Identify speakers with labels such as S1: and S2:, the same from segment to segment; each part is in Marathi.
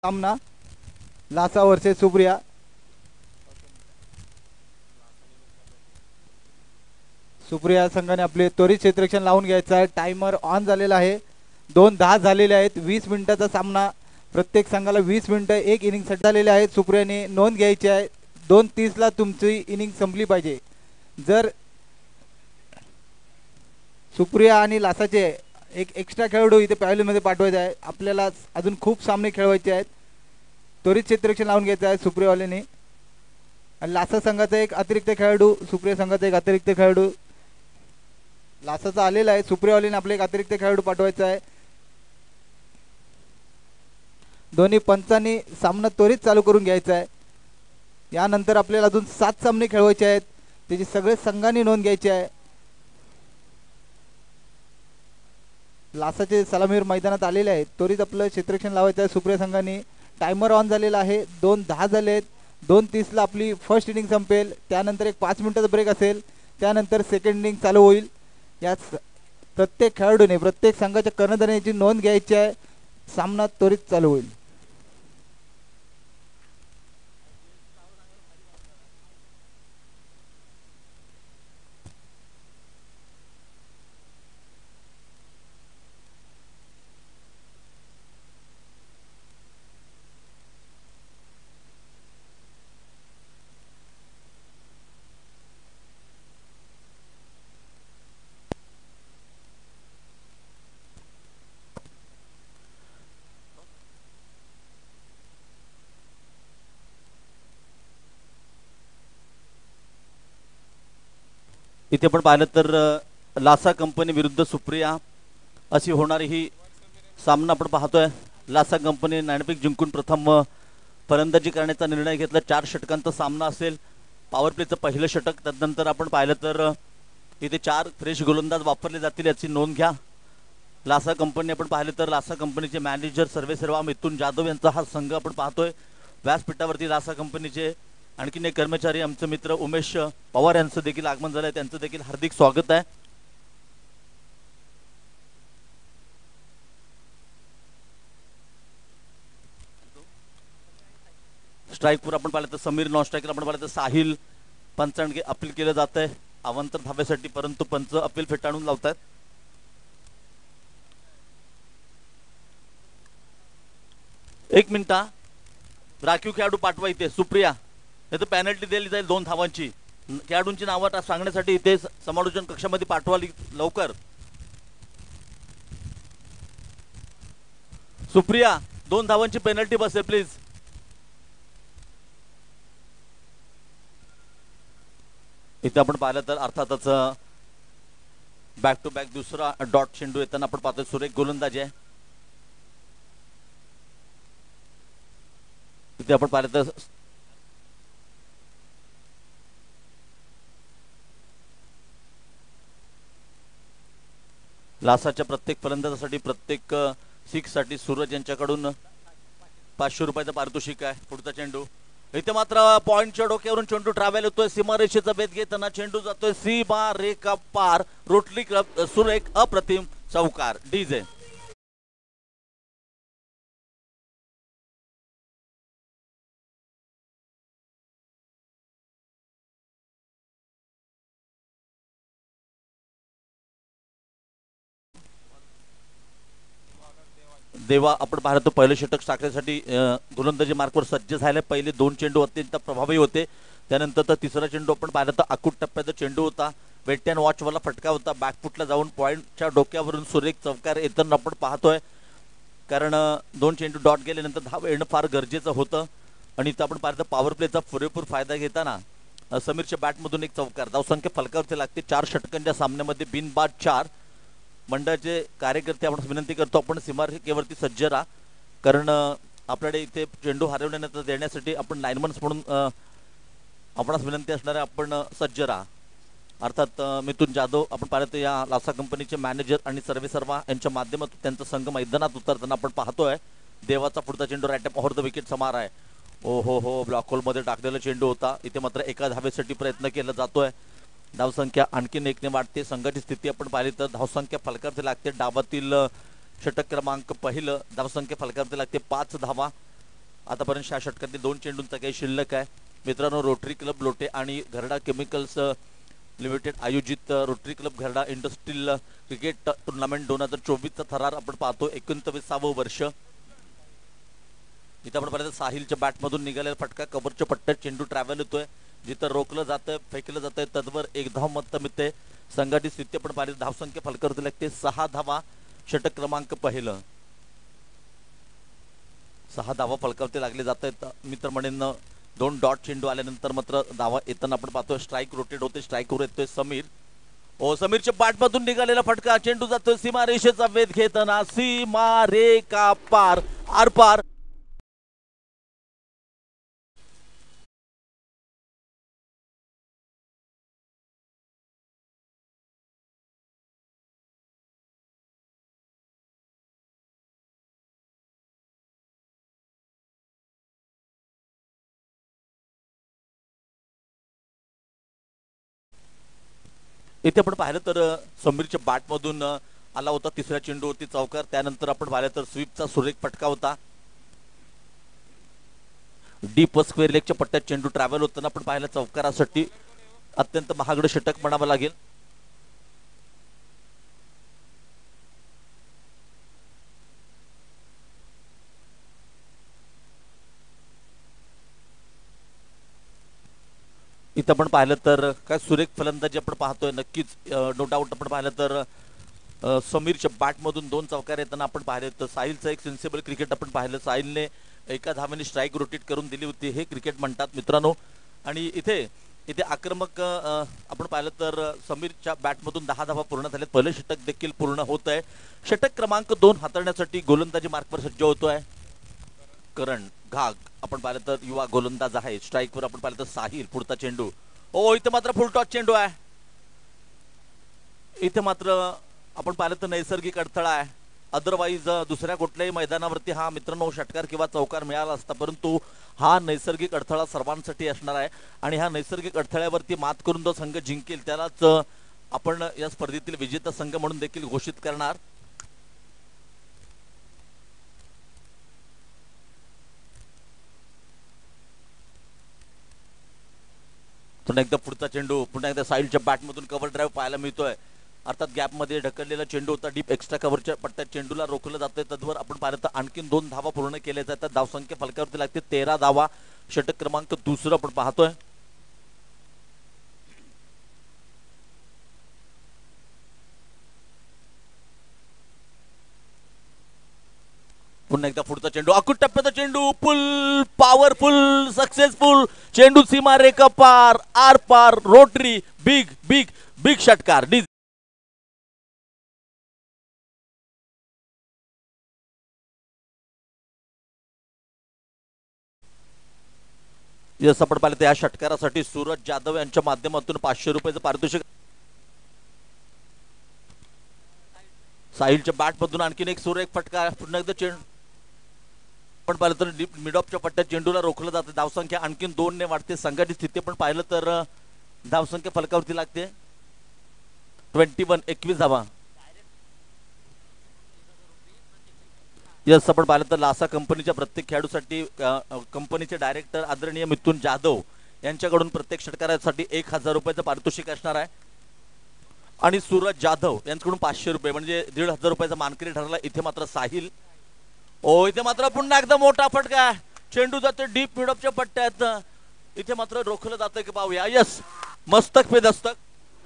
S1: सामना लासा वर्सेस सुप्रिया. सुप्रिया संघाने आपले त्वरित क्षेत्ररक्षण लावून घ्यायचं आहे. टाइमर ऑन झालेला आहे. 2:10 झालेले आहेत. 20 मिनिटाचा सामना. प्रत्येक संघाला 20 मिनिटं एक इनिंगसाठी झालेले आहेत. सुप्रियाने नोंद घ्यायची आहे. 2:30 ला तुमची इनिंग संपली पाहिजे. जर सुप्रिया आणि लासाचे एक एक्स्ट्रा खेळाडू इथे पॅव्हलियनमध्ये पाठवायचे आहे. आपल्याला अजून खूप सामने खेळवायचे आहेत. त्वरित क्षेत्ररक्षण लावून घ्यायचं आहे सुप्रियावाल्याने. आणि लासा संघाचा एक अतिरिक्त खेळाडू, सुप्रिया संघाचा एक अतिरिक्त खेळाडू लासाचा आलेला आहे. सुप्रियावाल्याने आपले एक अतिरिक्त खेळाडू पाठवायचा आहे. दोन्ही पंचांनी सामना त्वरित चालू करून घ्यायचा आहे. यानंतर आपल्याला अजून 7 सामने खेळवायचे आहेत. त्याची सगळे संघांनी नोंद घ्यायची आहे. लासाचे सलामीवर मैदानात आलेले आहेत. त्वरित आपलं क्षेत्ररक्षण लावायचं आहे सुप्रिया संघाने. टायमर ऑन झालेला आहे. 2:10 झाले आहेत. 2:30 ला आपली फर्स्ट इनिंग संपेल. त्यानंतर एक 5 मिनिटाचा ब्रेक असेल. त्यानंतर सेकंड इनिंग चालू होईल. या प्रत्येक खेळाडूने प्रत्येक संघाच्या कर्णधाराची नोंद घ्यायची आहे. सामना त्वरित चालू होईल.
S2: इथे पण पाहिलं तर लासा कंपनी विरुद्ध सुप्रिया अशी होणारी ही सामना आपण पाहतोय. लासा कंपनी नाणेफेक जिंकून प्रथम फलंदाजी करण्याचा निर्णय घेतला. 4 षटकांचा सामना असेल. पॉवर प्लेचं पहिलं षटक. त्यानंतर आपण पाहिलं तर इथे 4 फ्रेश गोलंदाज वापरले जातील याची नोंद घ्या. लासा कंपनी आपण पाहिलं तर लासा कंपनीचे मॅनेजर सर्वेसर्वा मिथुन जाधव यांचा हा संघ आपण पाहतोय. व्यासपीठावरती लासा कंपनीचे आणखीन एक कर्मचारी आमचे मित्र उमेश पवार यांचं देखील आगमन झालंय. त्यांचं देखील हार्दिक स्वागत आहे. स्ट्राईकवर आपण पाहिलं तर समीर, नॉन स्ट्राईकवर आपण पाहिलं तर साहिल. पंचांकडे अपील केलं जात आहे अवांतर धाब्यासाठी, परंतु पंच अपील फेटाळून लावतात. एक मिनिटा राखीव खेळाडू पाठवा इथे सुप्रिया, नाही तर पॅनल्टी दिली जाईल 2 धावांची. खेळाडूंची नावं सांगण्यासाठी इथे समालोचन कक्षामध्ये पाठवा लवकर. सुप्रिया 2 धावांची पेनल्टी बसेल प्लीज. इथे आपण पाहिलं तर अर्थातच बॅक टू बॅक दुसरा डॉट चेंडू येताना आपण पाहतोय. सुरेख गोलंदाजी आहे. इथे आपण पाहिलं तर लासाच्या प्रत्येक फलंदाजासाठी प्रत्येक 6 साठी सूरज यांच्याकडून 500 रुपयाचं पारितोषिक आहे. पुढचा चेंडू इथे मात्र पॉइंटच्या डोक्यावरून चेंडू ट्रॅव्हल होतोय. सीमारेषेचा भेद घेताना चेंडू जातोय सीमा रेखा पार. रोटली क्लब सुरेख अप्रतिम चौकार. डीजे देवा आपण पाहतो पहिलं षटक टाकण्यासाठी गोलंदाजी मार्कवर सज्ज झाले. पहिले 2 चेंडू अत्यंत प्रभावी होते. त्यानंतर तर तिसरा चेंडू आपण पाहिलं तर अकूट टप्प्याचा चेंडू होता. वेट अँड वॉचवाला फटका होता. बॅकफुटला जाऊन पॉइंटच्या डोक्यावरून सुरेख चौकार येताना आपण पाहतोय. कारण 2 चेंडू डॉट गेल्यानंतर धाव येणं फार गरजेचं होतं. आणि इथं आपण पाहिलं तर पॉवर प्लेचा पुरेपूर फायदा घेताना समीरच्या बॅटमधून एक चौकार. धावसंख्या फलकावरती लागते. 4 षटकांच्या सामन्यामध्ये बिनबाद 4. मंडळाचे कार्यकर्ते आपण विनंती करतो आपण सीमारेषेवरती सज्ज राहा. कारण आपल्याकडे इथे चेंडू हरवण्यानंतर देण्यासाठी आपण लाईनमन्स म्हणून आपणास विनंती असणारे आपण सज्ज राहा. अर्थात मिथुन जाधव आपण पाहिलं या लासा कंपनीचे मॅनेजर आणि सर्वेसर्वा यांच्या माध्यमातून त्यांचा संघ मैदानात उतरताना आपण पाहतोय. देवाचा पुढचा चेंडू राईट ऑफ द विकेट समार आहे. ओ हो ब्लॉक होलमध्ये टाकलेला चेंडू होता. इथे मात्र एका धावेसाठी प्रयत्न केला जातोय. धावसंख्या आणखीन 1ने वाढते. संघाची स्थिती आपण पाहिली तर धावसंख्या फलकावरती लागते. डाबातील षटक क्रमांक पहिलं धावसंख्या फलकावरती लागते 5 धावा. आतापर्यंत 6 षटकातले 2 चेंडूंचा काही शिल्लक आहे मित्रांनो. रोटरी क्लब लोटे आणि घरडा केमिकल्स लिमिटेड आयोजित Rotary Club Gharda industrial cricket tournament 2024चा थरार आपण पाहतो. 29वे वर्ष. इथं आपण पाहिलं साहिलच्या बॅटमधून निघालेला फटका कव्हरच्या पट्ट्यात चेंडू ट्रॅव्हल होतोय. जिथं रोखलं जातं फेकलं जातंय तदवर 1 धाव मत मिळते. संघाची स्थिती आपण पाहिली धावसंख्या फलकावरती लागते 6 धावा. षटक क्रमांक पहिलं 6 धावा फलकावरती लागले जात आहेत मित्र म्हणेन. 2 डॉट चेंडू आल्यानंतर मात्र धावा येताना आपण पाहतोय. स्ट्राईक रोटेट होते. स्ट्राईकवर येतोय समीर. ओ समीरच्या बॅटमधून निघालेला फटका चेंडू जातोय सीमा रेषेचा वेध घेताना सीमा रेखा पार आर पार. इथे आपण पाहिलं तर समीरच्या बॅटमधून आला होता तिसऱ्या चेंडूवरती चौकार. त्यानंतर आपण पाहिलं तर स्वीपचा सुरेख फटका होता. डीप स्क्वेअर लेगच्या पट्ट्यात चेंडू ट्रॅव्हल होताना आपण पाहिलं चौकारासाठी अत्यंत महागडं षटक म्हणावं लागेल. इथं आपण पाहिलं तर काय सुरेख फलंदाजी आपण पाहतोय. नक्कीच नो डाऊट आपण पाहिलं तर समीरच्या बॅटमधून 2 चौकार येताना आपण पाहिलं तर साहिलचं एक सेन्सिबल क्रिकेट आपण पाहिलं. साहिलने एका धावेने स्ट्राईक रोटेट करून दिली होती. हे क्रिकेट म्हणतात मित्रांनो. आणि इथे इथे आक्रमक आपण पाहिलं तर समीरच्या बॅटमधून 10 धावा पूर्ण झाल्यात. पहिलं षटक देखील पूर्ण होत आहे. षटक क्रमांक 2 हाताळण्यासाठी गोलंदाजी मार्कवर सज्ज होतोय करण घाग. आपण पाहिलं तर युवा गोलंदाज आहे. स्ट्राईकवर आपण पाहिलं तर साहिल. पुढचा चेंडू ओ इथे मात्र फुल टॉस चेंडू आहे. इथे मात्र आपण पाहिलं तर नैसर्गिक अडथळा आहे. अदरवाईज दुसऱ्या कुठल्याही मैदानावरती हा मित्रांनो षटकार किंवा चौकार मिळाला असता. परंतु हा नैसर्गिक अडथळा सर्वांसाठी असणार आहे आणि ह्या नैसर्गिक अडथळ्यावरती मात करून जो संघ जिंकेल त्यालाच आपण या स्पर्धेतील विजेता संघ म्हणून देखील घोषित करणार. पुन्हा एकदा पुढचा चेंडू पुन्हा एकदा साईडच्या बॅटमधून कव्हर ड्राईव्ह पाहायला मिळतोय. अर्थात गॅपमध्ये ढकललेला चेंडू होता. डीप एक्स्ट्रा कव्हरच्या पट्ट्यात चेंडूला रोखलं जातंय. तद्वर आपण पाहिलं तर आणखीन 2 धावा पूर्ण केल्या जातात. धावसंख्या फलकावरती लागते 13 धावा. षटक क्रमांक 2 आपण पाहतोय. पुन्हा एकदा पुढचा चेंडू अकूट टप्प्याचा चेंडू फुल पॉवरफुल सक्सेसफुल चेंडू सीमा रेखा पार आर पार रोटरी बिग बिग बिग षटकार. यस आपण पाहिलं तर या षटकारासाठी सूरज जाधव यांच्या माध्यमातून 500 रुपयाचं पारितोषिक. साहिलच्या बॅटमधून आणखीन एक सुरेख फटका. पुन्हा एकदा चेंडू आपण पाहिलं तर मिड ऑफच्या पट्ट्यात चेंडूला रोखलं जातं. धावसंख्या आणखीन 2 ने वाढते. संघाची स्थिती पण पाहिलं तर धावसंख्या फलकावरती लागते 21 धावा. यस आपण पाहिलं तर लासा कंपनीच्या प्रत्येक खेळाडूसाठी कंपनीचे डायरेक्टर आदरणीय मिथुन जाधव यांच्याकडून प्रत्येक षटकारासाठी 1000 रुपयाचं पारितोषिक असणार आहे. आणि सूरज जाधव यांच्याकडून 500 रुपये म्हणजे 1500 रुपयाचा मानकरी ठरला. इथे मात्र साहिल ओ इथे मात्र पुन्हा एकदा मोठा फटका. चेंडू जातो डीप मिडऑफच्या पट्ट्यात. इथे मात्र रोखलं जातं की पाहूया. यस मस्तक पे दस्तक.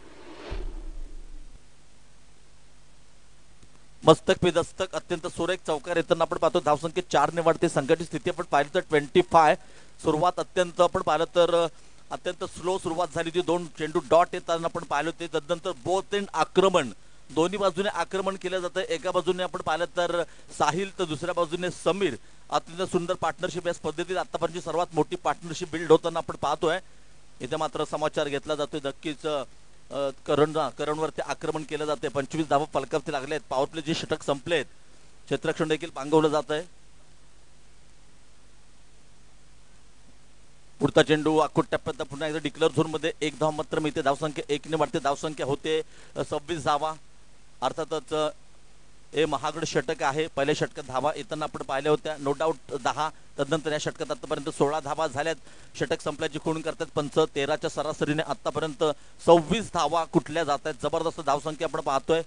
S2: मस्तक पे दस्तक अत्यंत सुरेख चौकार येताना आपण पाहतो. धावसंख्या 4 ने वाढते. संघाची स्थिती आपण पाहिली तर 25. सुरुवात अत्यंत आपण पाहिलं तर अत्यंत स्लो सुरुवात झाली होती. 2 चेंडू डॉट येताना आपण पाहिलं होते. तदनंतर बोथ एंड आक्रमण दोन्ही बाजूने आक्रमण केलं जातं. एका बाजूने आपण पाहिलं तर साहिल तर दुसऱ्या बाजूने समीर. अत्यंत सुंदर पार्टनरशिप या स्पर्धेतील आतापर्यंतची सर्वात मोठी पार्टनरशिप बिल्ड होताना आपण पाहतोय. इथे मात्र समाचार घेतला जातोय. नक्कीच करणवरती आक्रमण केलं जाते. 25 धावा फलकावरती लागले आहेत. पॉवर प्ले जे षटक संपलेत. क्षेत्ररक्षण देखील पांगवलं जात आहे. पुढचा चेंडू अकूट टप्प्यात पुन्हा एकदा डिक्लेअर झोन मध्ये 1 धाव मात्र मिळते. धावसंख्या 1 ने वाढते. धावसंख्या होते 26 धावा. अर्थातच हे महागड षटक आहे. पहिल्या षटकात धावा येताना आपण पाहिल्या होत्या, नो डाऊट 10. तदनंतर या षटकात आतापर्यंत 16 धावा झाल्यात. षटक संपल्याची खूण करतात पंच. 13च्या सरासरीने आतापर्यंत 26 धावा कुठल्या जात आहेत. जबरदस्त धावसंख्या आपण पाहतोय.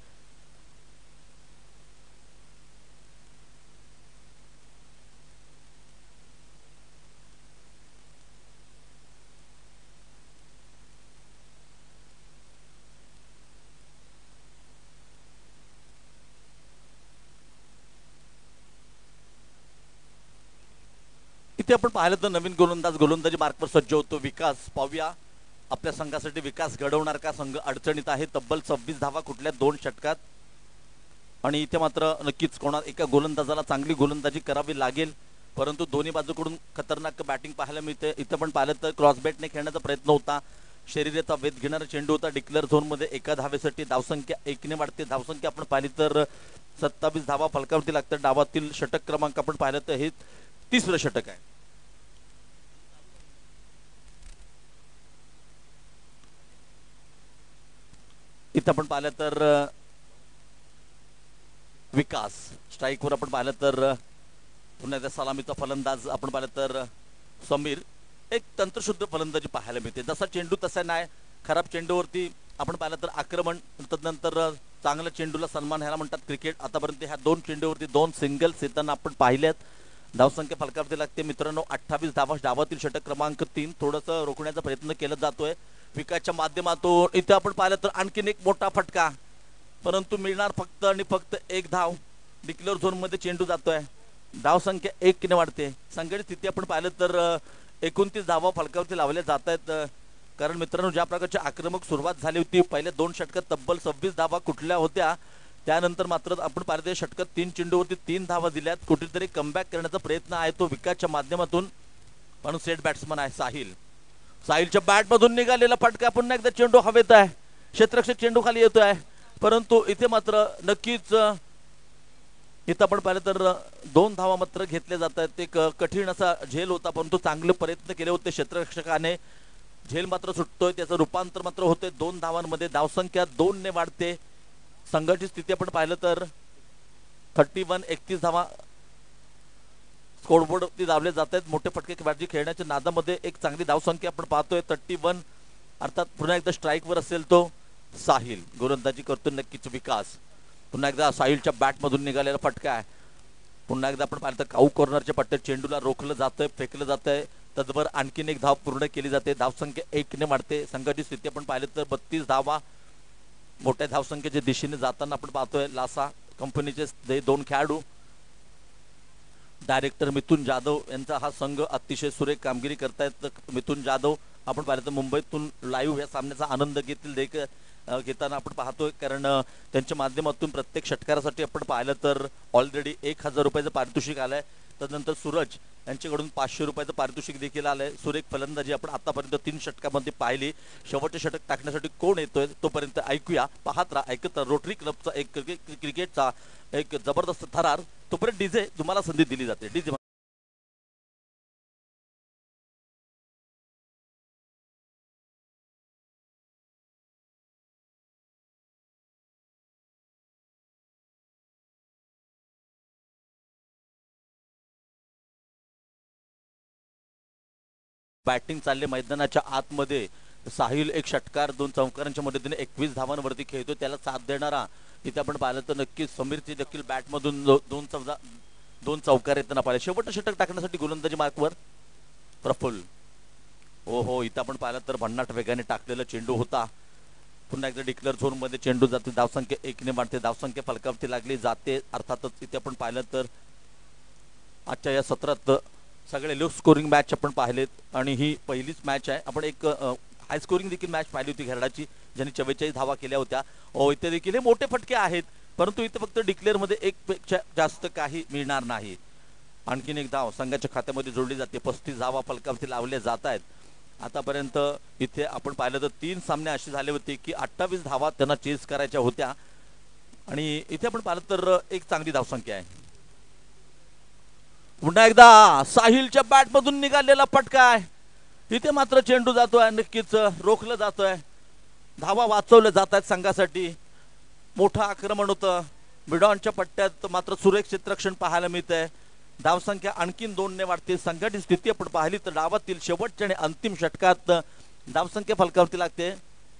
S2: इथे आपण पाहिलं तर नवीन गोलंदाजी मार्कवर सज्ज होतो विकास. पाहूया आपल्या संघासाठी विकास घडवणार का. संघ अडचणीत आहे. तब्बल 26 धावा कुठल्या 2 षटकात. आणि इथे मात्र नक्कीच कोणा एका गोलंदाजाला चांगली गोलंदाजी करावी लागेल. परंतु दोन्ही बाजूकडून खतरनाक बॅटिंग पाहायला मिळते. इथं पण पाहिलं तर क्रॉसबॅटने खेळण्याचा प्रयत्न होता. शरीराचा वेध घेणारा चेंडू होता. डिक्लेअर झोनमध्ये एका धावेसाठी धावसंख्या 1 वाढते. धावसंख्या आपण पाहिली तर 27 धावा फलकावरती लागतात. डावातील षटक क्रमांक आपण पाहिलं तर हे 30रं षटक आहे. इथं आपण पाहिलं तर विकास स्ट्राईकवर आपण पाहिलं तर पुन्हा एकदा सलामीचा फलंदाज आपण पाहिलं तर समीर. एक तंत्रशुद्ध फलंदाजी पाहायला मिळते. जसा चेंडू तसा नाही. खराब चेंडूवरती आपण पाहिलं तर आक्रमण, तदनंतर चांगल्या चेंडूला सन्मान ह्याला म्हणतात क्रिकेट. आतापर्यंत ह्या 2 चेंडूवरती 2 सिंगल्स येताना आपण पाहिल्यात. धावसंख्या फलकावरती लागते मित्रांनो 28 धावा. डावातील षटक क्रमांक 3 थोडंसं रोखण्याचा प्रयत्न केला जातोय विकासच्या माध्यमातून. इथे आपण पाहिलं तर आणखीन एक मोठा फटका, परंतु मिळणार फक्त आणि फक्त 1 धाव. डिक्लेअर झोनमध्ये चेंडू जातोय. धावसंख्या 1 वाढते. संघटित स्थिती आपण पाहिलं तर 29 धावा फलकावरती लावल्या जात आहेत. कारण मित्रांनो ज्या प्रकारची आक्रमक सुरुवात झाली होती पहिल्या 2 षटकात तब्बल 26 धावा कुठल्या होत्या. त्यानंतर मात्र आपण पाहिलं षटकात 3 चेंडूवरती 3 धावा दिल्यात. कुठेतरी कमबॅक करण्याचा प्रयत्न आहे तो विकासच्या माध्यमातून. पण सेट बॅट्समन आहे साहिल. साहिलच्या बॅटमधून निघालेला फटका. पुन्हा एकदा चेंडू हवेत आहे. क्षेत्ररक्षक चेंडू खाली येतोय. परंतु इथे मात्र नक्कीच इथं आपण पाहिलं तर 2 धावा मात्र घेतल्या जात आहेत. एक कठीण असा झेल होता, परंतु चांगले प्रयत्न केले होते क्षेत्ररक्षकाने. झेल मात्र सुटतोय. त्याचं रूपांतर मात्र होते 2 धावांमध्ये. धावसंख्या 2 वाढते. संघटित स्थिती आपण पाहिलं तर 31 धावा स्कोरबोर्डवरती लावले जात आहेत. मोठे फटके बाजी खेळण्याच्या नादामध्ये एक चांगली धावसंख्या आपण पाहतोय 31. अर्थात पुन्हा एकदा स्ट्राईकवर असेल तो साहिल. गोलंदाजी करतो नक्कीच विकास. पुन्हा एकदा साहिलच्या बॅटमधून निघालेला फटका आहे. पुन्हा एकदा आपण पाहिलं तर काऊ कॉर्नरच्या पट्ट्यात चेंडूला रोखलं जातंय, फेकलं जातंय. तदवर आणखीन एक धाव पूर्ण केली जाते. धावसंख्या 1 वाढते. संघटित स्थिती आपण पाहिलं तर 32 धावा मोठ्या धावसंख्येच्या दिशेने जाताना आपण पाहतोय. लासा कंपनीचे 2 खेळाडू, डायरेक्टर मिथुन जाधव यांचा हा संघ अतिशय सुरेख कामगिरी करतायत. मिथुन जाधव आपण पाहिलं तर मुंबईतून लाईव्ह या सामन्याचा आनंद घेताना आपण पाहतोय. कारण त्यांच्या माध्यमातून प्रत्येक षटकारासाठी आपण पाहिलं तर ऑलरेडी 1000 रुपयाचं पारितोषिक आलंय. तदनंतर सूरज यांच्याकडून 500 रुपयाचं पारितोषिक देखील आलंय. सुरेख फलंदाजी आपण आतापर्यंत 3 षटकामध्ये पाहिली. शेवटचे षटक टाकण्यासाठी कोण येतोय तोपर्यंत ऐकूया. पाहत राहा, ऐकत राहा. रोटरी क्लबचा एक क्रिकेटचा एक जबरदस्त थरार. तोपर्यंत डीजे तुम्हाला संधी दिली जाते. डीजे बॅटिंग चालले मैदानाच्या आतमध्ये. साहिल एक षटकार 2 चौकारांच्या मदतीने 21 धावांवरती खेळतो. त्याला साथ देणारा इथे आपण पाहिलं तर नक्कीच समीरची देखील बॅटमधून 2 चौकार येताना पाहिले. शेवटचं षटक टाकण्यासाठी गोलंदाजी मार्कवर प्रफुल्ल. हो इथं आपण पाहिलं तर भन्नाट वेगाने टाकलेला चेंडू होता. पुन्हा एकदा डिक्लेअर झोनमध्ये चेंडू जाते. धावसंख्या 1 वाढते. धावसंख्या फलकावरती लागली जाते. अर्थातच इथे आपण पाहिलं तर आजच्या या सत्रात सगळे लो स्कोरिंग मॅच आपण पाहिलेत आणि ही पहिलीच मॅच आहे. आपण एक हाय स्कोरिंग देखील मॅच पाहिली होती घरडाची, ज्यांनी 44 धावा केल्या होत्या. इथे देखील हे मोठे फटके आहेत, परंतु इथे फक्त डिक्लेअरमध्ये 1 पेक्षा जास्त काही मिळणार नाही. आणखीन एक धाव संघाच्या खात्यामध्ये जोडली जाते. 35 धावा फलकावरती लावल्या जात आहेत. आतापर्यंत इथे आपण पाहिलं तर 3 सामने असे झाले होते की 28 धावा त्यांना चेस करायच्या होत्या आणि इथे आपण पाहिलं तर एक चांगली धावसंख्या आहे. पुन्हा एकदा साहिलच्या बॅटमधून निघालेला फटका आहे. इथे मात्र चेंडू जातोय. नक्कीच रोखलं जातोय. धावा वाचवल्या जात आहेत संघासाठी. मोठं आक्रमण होतं. मिडॉनच्या पट्ट्यात मात्र सुरेख क्षेत्ररक्षण पाहायला मिळत आहे. धावसंख्या आणखीन 2ने वाढते. संघटित स्थिती आपण पाहिली तर डावातील शेवटच्या आणि अंतिम षटकात धावसंख्या फलकावरती लागते.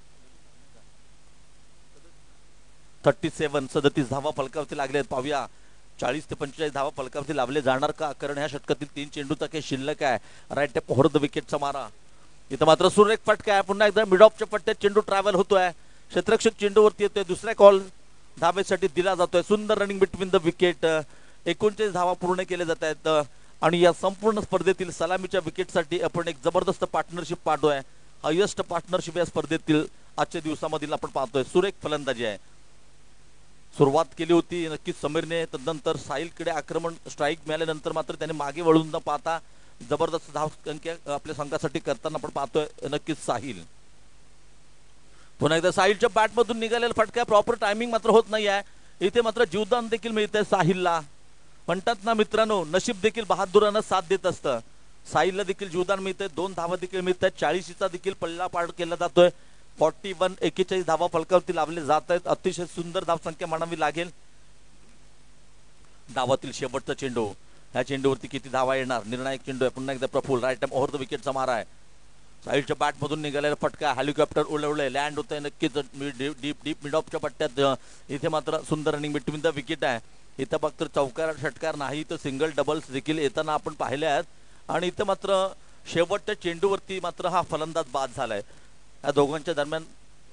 S2: 37 धावा फलकावरती लागले. पाहूया 40 ते 45 धावा फलकावरती लावले जाणार का, कारण ह्या षटकातील 3 चेंडूचा काही शिल्लक आहे. राईट टॅप ओव्हर द विकेटचा मारा. इथं मात्र सुरेख फटका आहे. पुन्हा एकदा मिड ऑफच्या पट्ट्यात चेंडू ट्रॅव्हल होतोय. क्षेत्ररक्षक चेंडूवरती येतोय. दुसरा कॉल धाबेसाठी दिला जातोय. सुंदर रनिंग बिटवीन द विकेट. 39 धावा पूर्ण केले जात आहेत आणि या संपूर्ण स्पर्धेतील सलामीच्या विकेटसाठी आपण एक जबरदस्त पार्टनरशिप पाहतोय. हायेस्ट पार्टनरशिप या स्पर्धेतील आजच्या दिवसामधील आपण पाहतोय. सुरेख फलंदाजी आहे. सुरुवात केली होती नक्कीच समीरने, तदनंतर साहिलकडे आक्रमण स्ट्राईक मिळाल्यानंतर मात्र त्याने मागे वळून न पाहता जबरदस्त धावसंख्या आपल्या संघासाठी करताना आपण पाहतोय नक्कीच साहिल. पुन्हा एकदा साहिलच्या बॅटमधून निघालेला फटका प्रॉपर टायमिंग मात्र होत नाही आहे. इथे मात्र जीवदान देखील मिळतंय साहिलला. म्हणतात ना मित्रांनो, नशीब देखील बहादुरानं साथ देत असतं. साहिलला देखील जीवदान मिळतंय. 2 धावा देखील मिळत आहेत. 40चा देखील पल्ला पार केला जातोय. 41 धावा फलकावरती लावले जात आहेत. अतिशय सुंदर धावसंख्या म्हणावी लागेल. डावातील शेवटचा चेंडू, ह्या चेंडूवरती किती धावा येणार, निर्णायक चेंडू आहे. पुन्हा एकदा Praful right time over the विकेटचा मारा आहे. साईडच्या बॅटमधून निघालेला फटका, हेलिकॉप्टर उडवलंय, लँड होत आहे नक्कीच डीप मिड ऑफच्या पट्ट्यात. इथे मात्र सुंदर रनिंग बिटवीन द विकेट आहे. इथं फक्त चौकार षटकार नाही तर सिंगल डबल्स देखील येताना आपण पाहिले आहेत. आणि इथं मात्र शेवटच्या चेंडूवरती मात्र हा फलंदाज बाद झालाय. या दोघांच्या दरम्यान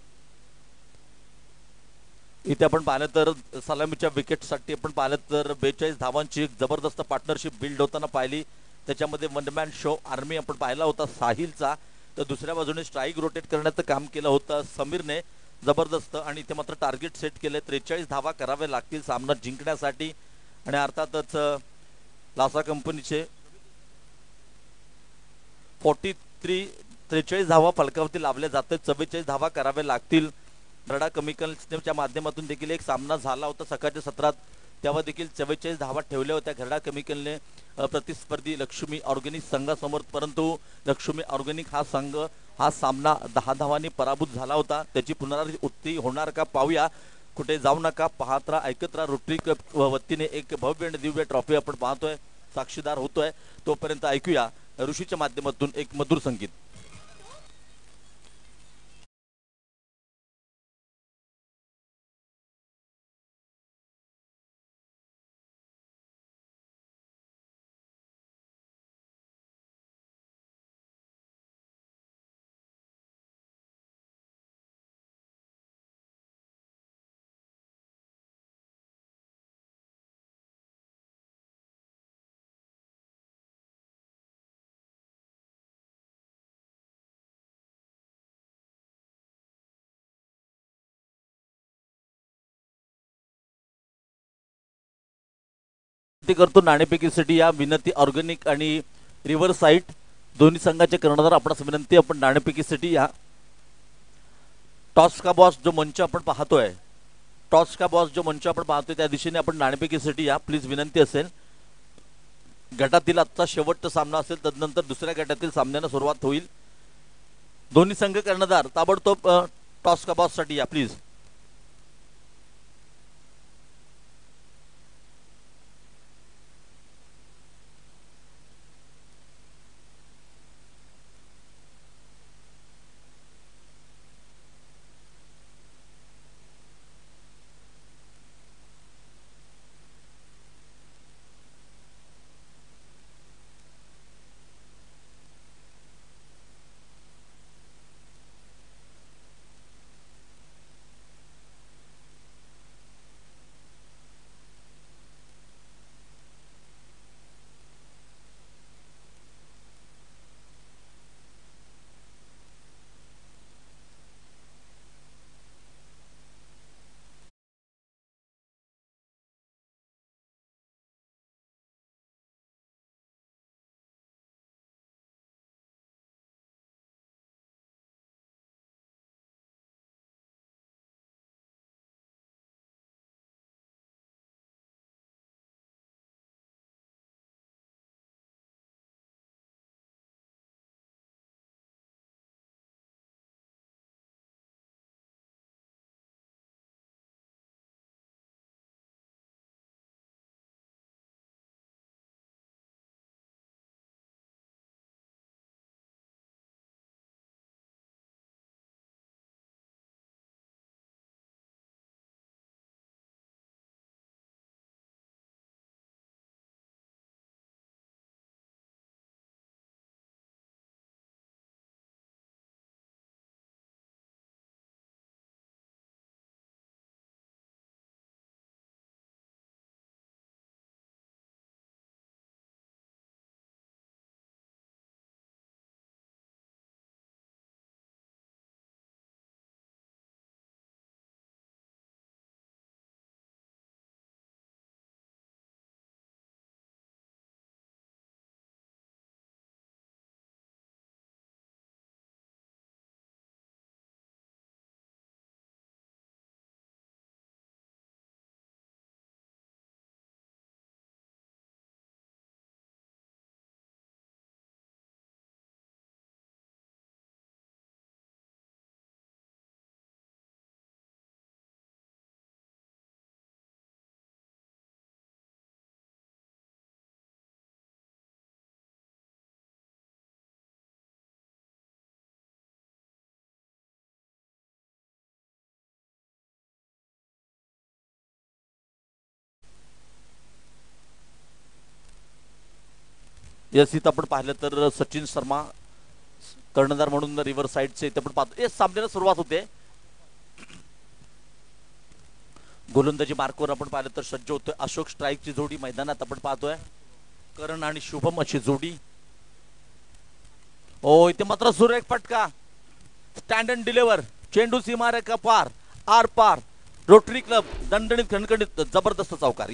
S2: इथे आपण पाहिलं तर सलामीच्या विकेटसाठी आपण पाहिलं तर 42 धावांची एक जबरदस्त पार्टनरशिप बिल्ड होताना पाहिली. त्याच्यामध्ये वन मॅन शो आर्मी आपण पाहिला होता साहिलचा. तर दुसऱ्या बाजूने स्ट्राईक रोटेट करण्याचं काम केलं होतं समीरने जबरदस्त. आणि इथे मात्र टार्गेट सेट केले. 43 धावा करावे लागतील सामना जिंकण्यासाठी. आणि अर्थातच लासा कंपनीचे 43 धावा फलकावरती लावले जाते. 44 धावा करावे लागतील. रडा केमिकल्सच्या माध्यमातून देखील एक सामना झाला होता सकाळच्या सत्रात, तेव्हा देखील 44 धावा ठेवल्या होत्या घरडा केमिकलने प्रतिस्पर्धी लक्ष्मी ऑर्गॅनिक संघासमोर. परंतु लक्ष्मी ऑर्गॅनिक हा संघ हा सामना 10 धावांनी पराभूत झाला होता. त्याची पुनरावृत्ती होणार का पाहूया. कुठे जाऊ नका, पाहत राहा, ऐकत राहा. रोटरी क्लब वतीने एक भव्य आणि दिव्य ट्रॉफी आपण पाहतोय, साक्षीदार होतोय. तोपर्यंत ऐकूया ऋषीच्या माध्यमातून एक मधुर संगीत. करतो नाणेफेकीसाठी या विनंती ऑर्गॅनिक आणि रिव्हर साईट दोन्ही संघाचे कर्णधार आपणास विनंती, आपण नाणेफेकीसाठी या टॉस का बॉस जो मंच आपण पाहतोय, टॉस का बॉस जो मंच आपण पाहतोय त्या दिशेने आपण नाणेफेकीसाठी या प्लीज विनंती असेल. गटातील आजचा शेवटचा सामना असेल, तदनंतर दुसऱ्या गटातील सामन्याला सुरुवात होईल. दोन्ही संघ कर्णधार ताबडतोब टॉस का बॉस साठी या प्लीज. यस, इथं आपण पाहिलं तर सचिन शर्मा कर्णधार म्हणून रिव्हर साईडचे इथे आपण पाहतो. येस, सामन्याला सुरुवात होते. गोलंदाजी मार्कवर आपण पाहिलं तर सज्ज होतोय अशोक. स्ट्राईकची जोडी मैदानात आपण पाहतोय. करण आणि शुभम अशी जोडी. ओ, इथे मात्र सुरेख फटका. Stand and deliver. चेंडू सीमारेखा पार, आर पार. रोटरी क्लब दणदणीत खणखणीत जबरदस्त चौकार.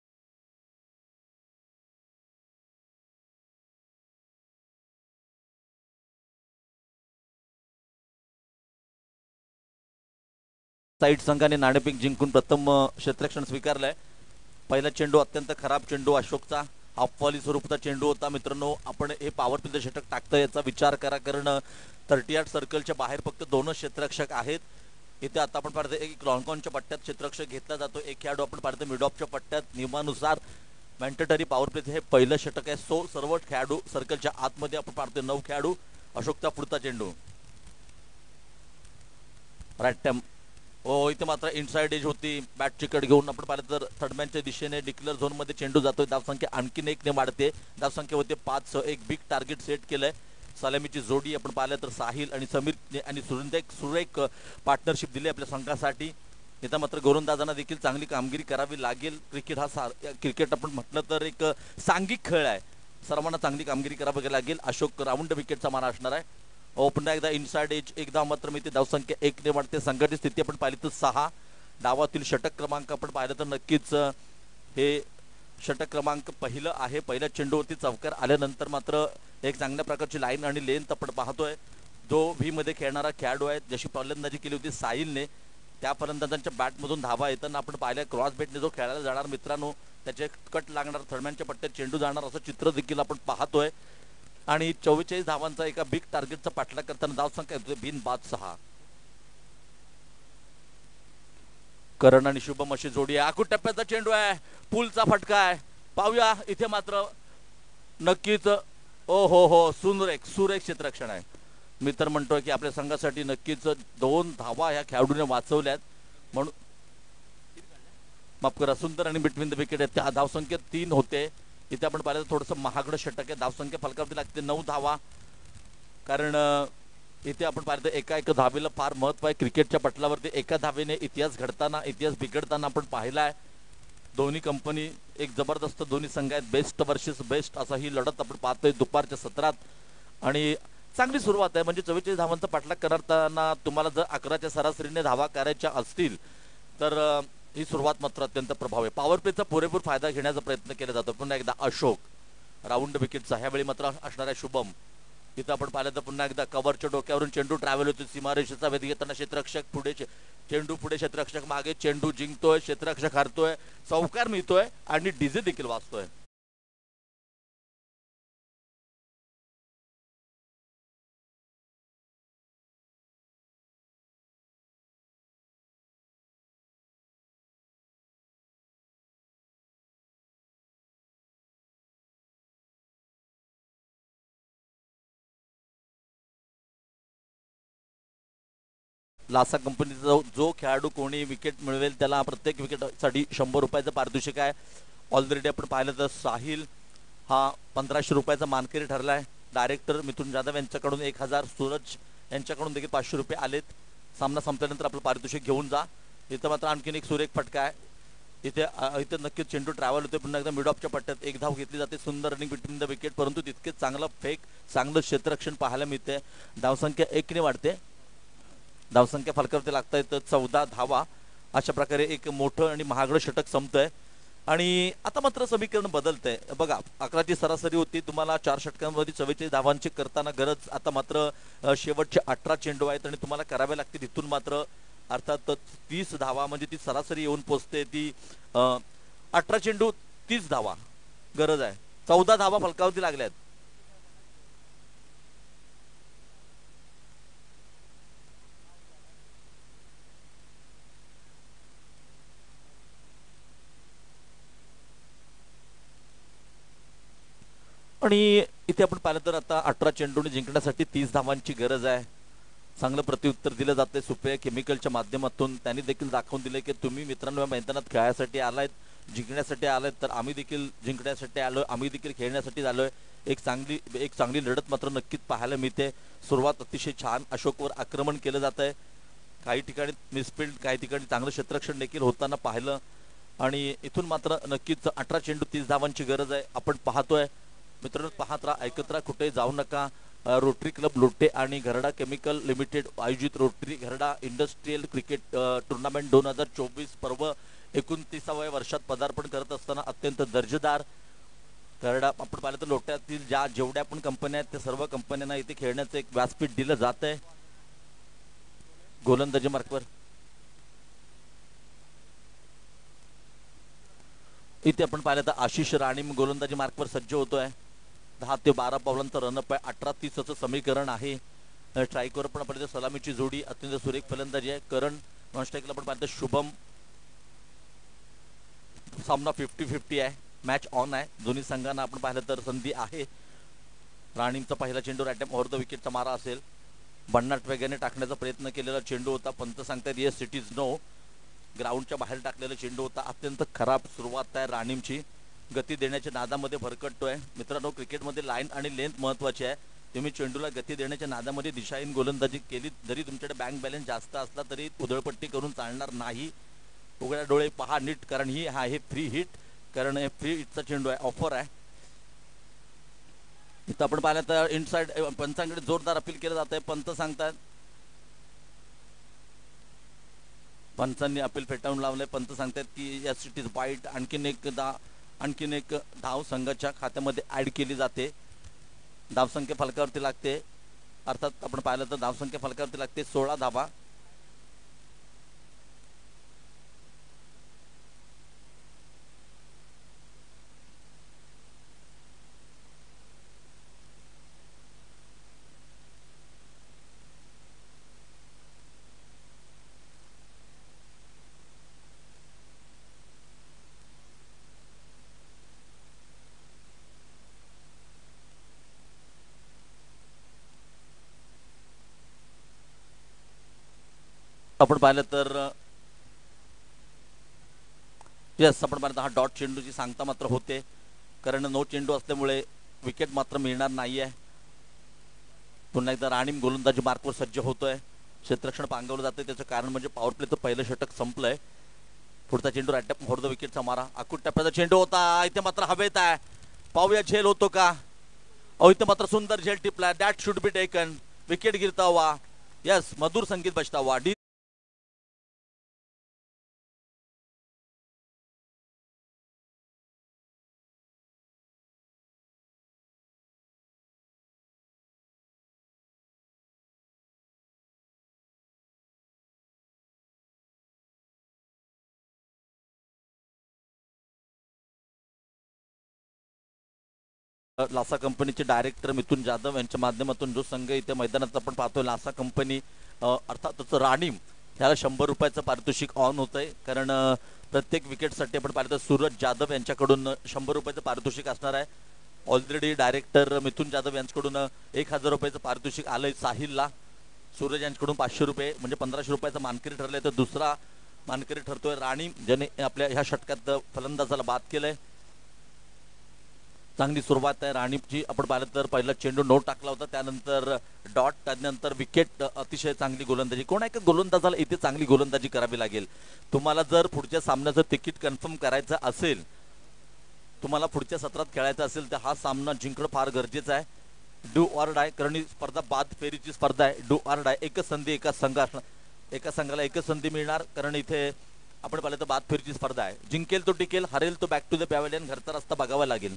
S2: साईड संघाने नाणेफेक जिंकून प्रथम क्षेत्ररक्षण स्वीकारलंय. पहिला चेंडू अत्यंत खराब चेंडू अशोकचा. अपवाली स्वरूपाचा चेंडू होता. मित्रांनो, आपण हे पॉवर प्ले षटक टाकतं याचा विचार करा, कारण 38 सर्कलच्या बाहेर फक्त 2च क्षेत्ररक्षक आहेत. इथे आता आपण पाहतो एक लॉन्कॉनच्या पट्ट्यात क्षेत्ररक्षक घेतला जातो. एक खेळाडू आपण पाहतो मिड ऑफच्या पट्ट्यात. नियमानुसार मॅन्डेटरी पॉवर प्ले हे पहिलं षटक आहे. सर्व खेळाडू सर्कलच्या आतमध्ये आपण पाहतो 9 खेळाडू. अशोकचा पुढचा चेंडू राईट टॅम. हो, इथे मात्र इनसाइड एज होती. बॅट चिकट घेऊन आपण पाहिलं तर थर्डमॅनच्या दिशेने डिक्लेअर झोन मध्ये चेंडू जातोय. धावसंख्या आणखीन 1 ने वाढते. धावसंख्या होते 5. एक बिग टार्गेट सेट केलंय. सलामीची जोडी आपण पाहिलं तर साहिल आणि समीर आणि सुरेख पार्टनरशिप दिली आपल्या संघासाठी. इथं मात्र गोलंदाजांना देखील चांगली कामगिरी करावी लागेल. क्रिकेट आपण म्हटलं तर एक सांघिक खेळ आहे. सर्वांना चांगली कामगिरी करावी लागेल. अशोक राऊंड विकेटचा मारा असणार आहे. पुन्हा एकदा इनसाइड एज. एकदा मात्र मी ते धावसंख्या 1 ने वाढते. संघटित स्थिती आपण पाहिली तर 6. डावातील षटक क्रमांक आपण पाहिलं तर नक्कीच हे षटक क्रमांक पहिलं आहे. पहिल्या चेंडूवरती चौकार आल्यानंतर मात्र एक चांगल्या प्रकारची लाईन आणि लेंथ आपण पाहतोय. जो व्ही मध्ये खेळणारा खेळाडू आहे, जशी फलंदाजी केली होती साहिलने, त्या फलंदाजांच्या बॅटमधून धावा येताना आपण पाहिलं. क्रॉस बेटने जो खेळायला जाणार मित्रांनो, त्याचे कट लागणार, थर्डमॅनच्या पट्ट्यात चेंडू जाणार असं चित्र देखील आपण पाहतोय. आणि 44 धावांचा एका बिग टार्गेटचा पाठलाग करताना धावसंख्या बिनबाद 6. करण आणि शुभम अशी जोडी आहे. आखूड टप्प्याचा चेंडू आहे. पुलचा फटका आहे. पाहूया इथे मात्र नक्कीच ओ हो सुरेख क्षेत्ररक्षण आहे. मी तर म्हणतोय की आपल्या संघासाठी नक्कीच 2 धावा ह्या खेळाडूने वाचवल्यात. म्हणून माफ करा, सुंदर आणि बिटवीन द विकेट आहे. त्या धावसंख्या 3 होते. इथे आपण पाहिलं थोडंसं महागडं षटक आहे. धावसंख्या फलकावरती लागते 9 धावा. कारण इथे आपण पाहिलं एका धावेला फार महत्व आहे. क्रिकेटच्या पटलावरती एका धावेने इतिहास घडताना, इतिहास बिघडताना आपण पाहिलाय. दोन्ही कंपनी एक जबरदस्त दोन्ही संघ आहेत. बेस्ट वर्सेस बेस्ट असा ही लढत आपण पाहतोय दुपारच्या सत्रात. आणि चांगली सुरुवात आहे. म्हणजे 44 धावांचा पाठलाग करताना तुम्हाला जर 11च्या सरासरीने धावा करायच्या असतील तर ही सुरुवात मात्र अत्यंत प्रभावी. पॉवर प्लेचा पुरेपूर फायदा घेण्याचा प्रयत्न केला जातो. पुन्हा एकदा अशोक राऊंड विकेटचा. ह्यावेळी मात्र असणार आहे शुभम. इथं आपण पाहिलं तर पुन्हा एकदा कव्हरच्या डोक्यावरून चेंडू ट्रॅव्हल होतो. सीमारेषेचा वेध घेताना क्षेत्ररक्षक पुढे, चेंडू पुढे, क्षेत्ररक्षक मागे, चेंडू जिंकतोय, क्षेत्ररक्षक हारतोय, चौकार मिळतोय आणि डीजे देखील वाचतोय. लासा कंपनीचा जो खेळाडू कोणी विकेट मिळवेल त्याला प्रत्येक विकेटसाठी 100 रुपयाचं पारितोषिक आहे. ऑलरेडी आपण पाहिलं तर साहिल हा 1500 रुपयाचा मानकरी ठरला आहे. डायरेक्टर मिथुन जाधव यांच्याकडून 1000, सूरज यांच्याकडून देखील 500 रुपये आलेत. सामना संपल्यानंतर आपलं पारितोषिक घेऊन जा. इथं मात्र आणखीन एक सुरेख फटका आहे. इथे नक्कीच चेंडू ट्रॅव्हल होते. पुन्हा एकदा मिड ऑफच्या पट्ट्यात 1 धाव घेतली जाते. सुंदर रनिंग बिटवीन द विकेट, परंतु तितकेच चांगलं फेक, चांगलं क्षेत्ररक्षण पाहायला मिळते. धावसंख्या 1 ने वाढते. धावसंख्या फलकावरती लागता येतं 14 धावा. अशा प्रकारे एक मोठं आणि महागडं षटक संपतंय. आणि आता मात्र समीकरण बदलतंय. बघा, 11ची सरासरी होती. तुम्हाला 4 षटकांमध्ये 44 धावांची करताना गरज. आता मात्र शेवटचे 18 चेंडू आहेत आणि तुम्हाला करावे लागतील इथून मात्र अर्थात 30 धावा. म्हणजे ती सरासरी येऊन पोचते ती 18 चेंडू 30 धावा गरज आहे. 14 धावा फलकावरती लागल्यात. आणि इथे आपण पाहिलं तर आता 18 चेंडूने जिंकण्यासाठी 30 धावांची गरज आहे. चांगलं प्रत्युत्तर दिलं जाते सुप्रिया केमिकलच्या माध्यमातून. त्यांनी देखील दाखवून दिले की तुम्ही मित्रांनो मैदानात खेळायसाठी आलायत, जिंकण्यासाठी आलायत, तर आम्ही देखील जिंकण्यासाठी आलोय, आम्ही देखील खेळण्यासाठी आलोय. एक चांगली लढत मात्र नक्कीच पाहायला मिळते. सुरुवात अतिशय छान, अशोकवर आक्रमण केलं जात आहे, काही ठिकाणी मिसफिल्ड, काही ठिकाणी चांगलं क्षेत्ररक्षण देखील होताना पाहिलं. आणि इथून मात्र नक्कीच 18 चेंडू 30 धावांची गरज आहे. आपण पाहतोय मित्रांनो, पाहत राहा, ऐकत राहा, कुठे जाऊ नका. रोटरी क्लब लोटे आणि घरडा केमिकल लिमिटेड आयोजित Rotary Gharda industrial cricket tournament 2024 पर्व 29व्या वर्षात पदार्पण करत असताना अत्यंत दर्जेदार घरडा, आपण पाहिलं तर लोट्यातील जेवढ्या पण कंपन्या आहेत त्या सर्व कंपन्यांना इथे खेळण्याचं एक व्यासपीठ दिलं जात आहे. गोलंदाजी मार्कवर इथे आपण पाहिलं तर आशिष राणी गोलंदाजी मार्कवर सज्ज होतोय. 10 ते 12 पावलांचं रनअप आहे, 18-30 समीकरण आहे. स्ट्राईकवर पण आपण सलामीची जोडी, अत्यंत सुरेख फलंदाजी आहे. करण नॉन स्ट्राईकला आपण पाहिलं शुभम. सामना 50-50 आहे, मॅच ऑन आहे. दोन्ही संघांना आपण पाहिलं तर संधी आहे. राणींचा पहिला चेंडू अटॅम्प्ट ओव्हर द विकेटचा मारा असेल. भन्नाट वेगाने टाकण्याचा प्रयत्न केलेला चेंडू होता, पंत सांगतात येस इट इज नो. ग्राउंडच्या बाहेर टाकलेला चेंडू होता. अत्यंत खराब सुरुवात आहे राणींची, गती देण्याच्या नादामध्ये भरकटतोय. मित्रांनो, क्रिकेटमध्ये लाईन आणि लेंथ महत्वाची आहे. तुम्ही चेंडूला गती देण्याच्या नादामध्ये दिशाहीन गोलंदाजी केली, जरी तुमच्याकडे बँक बॅलन्स जास्त असला तरी उधळपट्टी करून चालणार नाही. उघड्या डोळे पहा नीट, कारण ही आहे फ्री हिट, कारण हे फ्री हिटचा चेंडू आहे, ऑफर आहे. इथं आपण पाहिलं तर इनसाइड पंचांकडे जोरदार अपील केलं जात आहे. पंत सांगतात, पंचांनी अपील फेटाळून लावलंय. पंत सांगतात की यस इट इज वाईट. आणखीन एक धाव संघाच्या खात्यामध्ये ऍड केली जाते. धावसंख्या फलकावरती लागते, अर्थात आपण पाहिलं तर धावसंख्या फलकावरती लागते 16 धावा. आपण पाहिलं तर यस, आपण पाहिलं हा डॉट चेंडूची सांगता मात्र होते, कारण नो चेंडू असल्यामुळे विकेट मात्र मिळणार नाहीये. पुन्हा एकदा राणी गोलंदाजी मार्कवर सज्ज होतोय. क्षेत्ररक्षण पांगवलं जातं, त्याचं कारण म्हणजे पॉवर प्लेचं पहिलं षटक संपलंय. पुढचा चेंडू अटॅम्प्ट ओव्हर द विकेटचा मारा, आकुट टप्प्याचा चेंडू होता. इथे मात्र हवेत आहे, पाहूया झेल होतो का. इथे मात्र सुंदर झेल टिपलाय. That should be taken. Wicket गिरता हुआ, यस, मधुर संगीत बजता हुआ. लासा कंपनीचे डायरेक्टर मिथुन जाधव यांच्या माध्यमातून जो संघ इथे मैदानात आपण पाहतोय, लासा कंपनी अर्थातच राणीम, ह्याला 100 रुपयाचं पारितोषिक ऑन होत आहे. कारण प्रत्येक विकेटसाठी आपण पाहिलं तर सूरज जाधव यांच्याकडून 100 रुपयाचं पारितोषिक असणार आहे. ऑलरेडी डायरेक्टर मिथुन जाधव यांच्याकडून 1000 रुपयाचं पारितोषिक आलंय साहिलला. सूरज यांच्याकडून 500 रुपये म्हणजे 1500 रुपयाचा मानकरी ठरलाय. तर दुसरा मानकरी ठरतोय राणीम, ज्याने आपल्या ह्या षटकात फलंदाजाला बाद केलंय. चांगली सुरुवात आहे राणीची. आपण पाहिलं तर पहिला चेंडू नो टाकला होता, त्यानंतर डॉट, त्यानंतर विकेट. अतिशय चांगली गोलंदाजी. कोण आहे का गोलंदाजाला इथे चांगली गोलंदाजी करावी लागेल. तुम्हाला जर पुढच्या सामन्याचं तिकीट कन्फर्म करायचं असेल, तुम्हाला पुढच्या सत्रात खेळायचं असेल, तर हा सामना जिंकणं फार गरजेचं आहे. डू ऑर डाय, कारण ही स्पर्धा बाद फेरीची स्पर्धा आहे. डू ऑर डाय, एकच संधी एका संघाला एकच संधी मिळणार, कारण इथे आपण पाहिलं तर बाद फेरीची स्पर्धा आहे. जिंकेल तो टिकेल, हरेल तो बॅक टू द पॅव्हेलियन, घरचा रस्ता बघावा लागेल.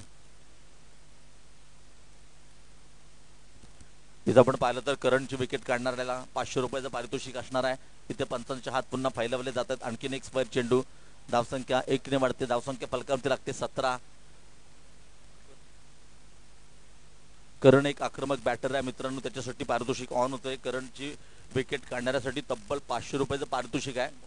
S2: इथं आपण पाहिलं तर करंटची विकेट काढणाऱ्याला 500 रुपयाचं पारितोषिक असणार आहे. इथे पंचांचे हात पुन्हा फैलावले जातात. आणखीन एक स्क्वेअर चेंडू, धावसंख्या 1 ने वाढते, धावसंख्या फलकावरती लागते 17. करण एक आक्रमक बॅटर आहे मित्रांनो, त्याच्यासाठी पारितोषिक ऑन होतंय. करंटची विकेट काढणाऱ्यासाठी तब्बल 500 रुपयाचं पारितोषिक आहे.